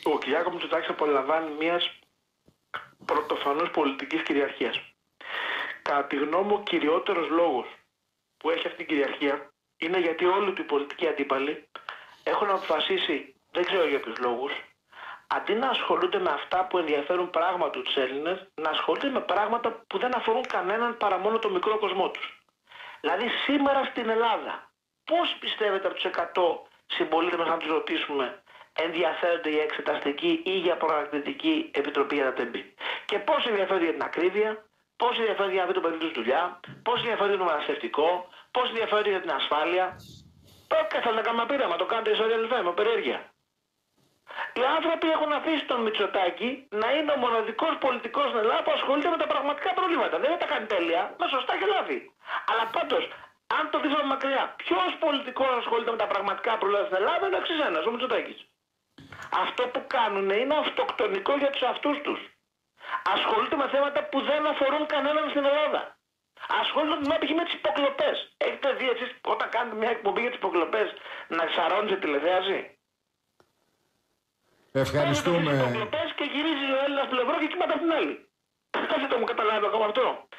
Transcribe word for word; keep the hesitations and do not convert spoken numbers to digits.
ο Κυριάκος Μητσοτάκης απολαμβάνει μιας πρωτοφανούς πολιτικής κυριαρχίας. Κατά τη γνώμη μου, ο κυριότερος λόγος που έχει αυτή την κυριαρχία είναι γιατί όλοι οι πολιτικοί αντίπαλοι έχουν αποφασίσει, δεν ξέρω για ποιους λόγους, αντί να ασχολούνται με αυτά που ενδιαφέρουν πράγματι τους Έλληνες, να ασχολούνται με πράγματα που δεν αφορούν κανέναν παρά μόνο το μικρό κοσμό τους. Δηλαδή σήμερα στην Ελλάδα, πώς πιστεύετε από τους εκατό συμπολίτες μας, να τους ρωτήσουμε, ενδιαφέρονται για εξεταστική ή για προκαταρκτική επιτροπή για τα τεμπή? Και πώς ενδιαφέρονται για την ακρίβεια, πώς ενδιαφέρονται για να βρει το παιδί τους δουλειά, πώς ενδιαφέρονται για το μεταναστευτικό, πώς ενδιαφέρονται για την ασφάλεια? Τότε θα να κάνουμε πείραμα, το κάνετε ιστορία λεφτά, με περιέργεια. Οι άνθρωποι έχουν αφήσει τον Μητσοτάκη να είναι ο μοναδικός πολιτικός στην Ελλάδα που ασχολείται με τα πραγματικά προβλήματα. Δεν τα κάνει τέλεια, με σωστά και λάθη. Αλλά πάντως, αν το δεις από μακριά, ποιος πολιτικός ασχολείται με τα πραγματικά προβλήματα στην Ελλάδα? Είναι εξής ένας, ο Μητσοτάκης. Αυτό που κάνουν είναι αυτοκτονικό για τους αυτούς τους. Ασχολούνται με θέματα που δεν αφορούν κανέναν στην Ελλάδα. Ασχολούνται με με τις υποκλοπές. Έχετε δει εσείς όταν κάνετε μια εκπομπή για τις υποκλοπές να ξαρώνει τηλεθέαση? Ευχαριστούμε. Και γυρίζει ο Έλληνας πλευρό και κοιμάται από την άλλη. Δεν το μου καταλάβει ακόμα αυτό.